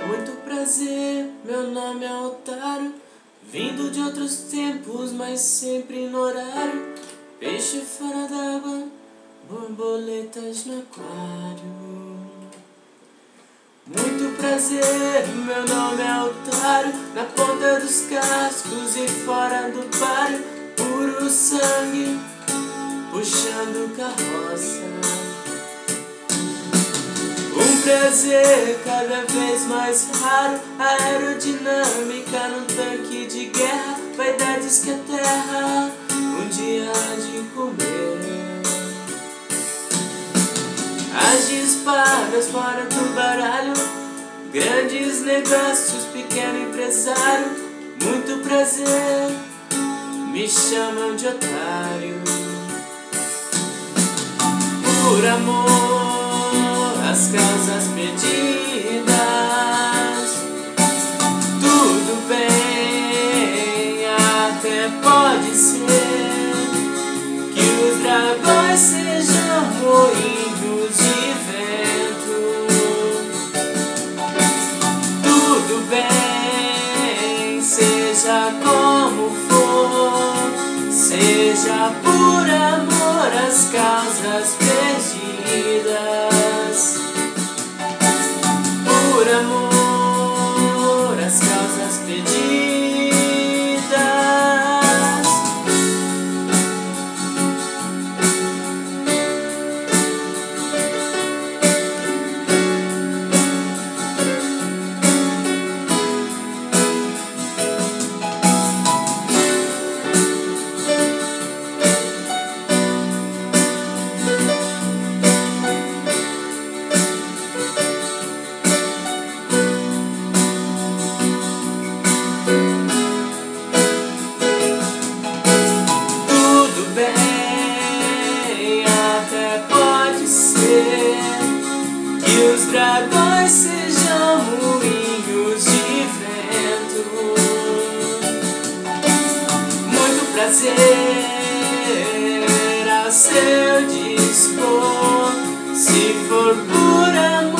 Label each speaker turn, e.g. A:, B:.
A: Muito prazer, meu nome é Otário, vindo de outros tempos, mas sempre no horário. Peixe fora d'água, borboletas no aquário. Muito prazer, meu nome é Otário, na ponta dos cascos e fora do páreo. Puro sangue, puxando carroça. Um prazer cada vez mais raro, aerodinâmica num tanque de guerra. Vaidades que a terra um dia há de comer. As de espadas fora do baralho, grandes negócios, pequeno empresário. Muito prazer, me chamam de otário. Por amor, as causas perdidas, tudo bem, até pode ser que os dragões sejam moinhos de vento. Tudo bem, seja como for, seja por amor as causas perdidas. Por amor, as causas perdidas. Que os dragões sejam moinhos de vento. Muito prazer a seu dispor, se for por amor.